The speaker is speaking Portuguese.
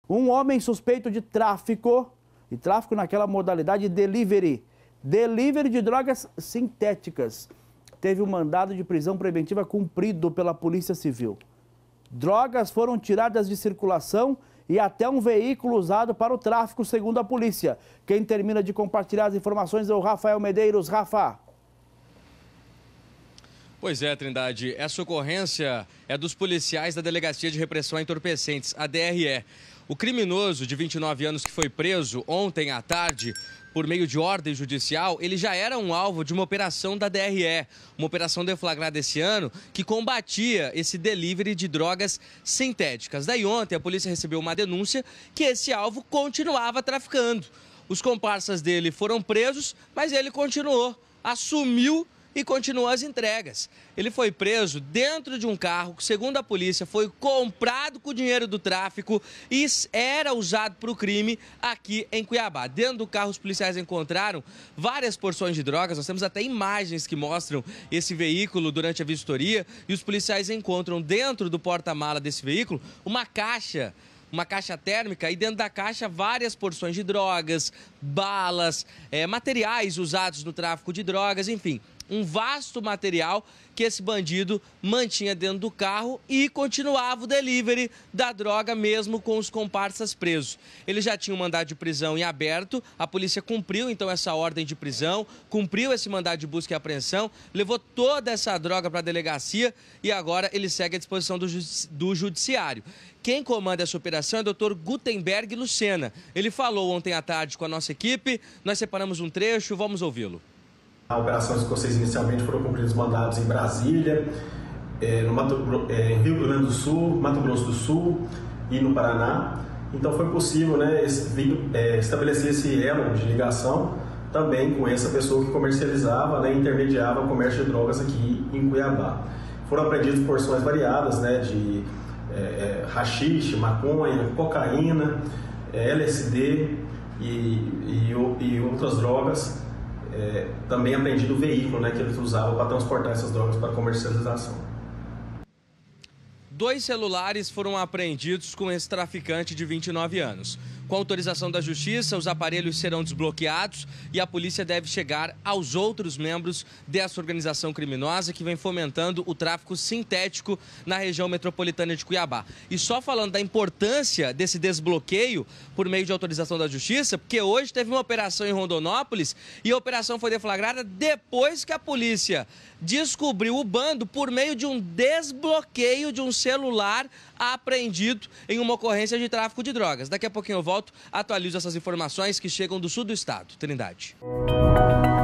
Um homem suspeito de tráfico, e tráfico naquela modalidade delivery de drogas sintéticas, teve um mandado de prisão preventiva cumprido pela Polícia Civil. Drogas foram tiradas de circulação e até um veículo usado para o tráfico, segundo a polícia. Quem termina de compartilhar as informações é o Rafael Medeiros. Rafa. Pois é, Trindade, essa ocorrência é dos policiais da Delegacia de Repressão a Entorpecentes, a DRE. O criminoso de 29 anos que foi preso ontem à tarde por meio de ordem judicial, ele já era um alvo de uma operação da DRE, uma operação deflagrada esse ano que combatia esse delivery de drogas sintéticas. Daí ontem a polícia recebeu uma denúncia que esse alvo continuava traficando. Os comparsas dele foram presos, mas ele continuou, assumiu e continuou as entregas. Ele foi preso dentro de um carro que, segundo a polícia, foi comprado com o dinheiro do tráfico e era usado para o crime aqui em Cuiabá. Dentro do carro, os policiais encontraram várias porções de drogas. Nós temos até imagens que mostram esse veículo durante a vistoria. E os policiais encontram dentro do porta-mala desse veículo uma caixa térmica, e dentro da caixa várias porções de drogas, balas, materiais usados no tráfico de drogas, enfim, um vasto material que esse bandido mantinha dentro do carro e continuava o delivery da droga mesmo com os comparsas presos. Ele já tinha um mandado de prisão em aberto, a polícia cumpriu então essa ordem de prisão, cumpriu esse mandado de busca e apreensão, levou toda essa droga para a delegacia e agora ele segue à disposição do judiciário. Quem comanda essa operação é o Dr. Gutenberg Lucena. Ele falou ontem à tarde com a nossa equipe, nós separamos um trecho, vamos ouvi-lo. A operação escocesa inicialmente foram cumpridos mandados em Brasília, em Rio Grande do Sul, Mato Grosso do Sul e no Paraná. Então foi possível, né, estabelecer esse elo de ligação também com essa pessoa que comercializava, né, intermediava o comércio de drogas aqui em Cuiabá. Foram apreendidas porções variadas, né, de haxixe, maconha, cocaína, LSD e outras drogas. Também apreendido o veículo, né, que eles usavam para transportar essas drogas para comercialização. 2 celulares foram apreendidos com esse traficante de 29 anos. Com autorização da Justiça, os aparelhos serão desbloqueados e a polícia deve chegar aos outros membros dessa organização criminosa que vem fomentando o tráfico sintético na região metropolitana de Cuiabá. E só falando da importância desse desbloqueio por meio de autorização da Justiça, porque hoje teve uma operação em Rondonópolis e a operação foi deflagrada depois que a polícia descobriu o bando por meio de um desbloqueio de um celular apreendido em uma ocorrência de tráfico de drogas. Daqui a pouquinho eu volto, atualizo essas informações que chegam do sul do estado. Trindade.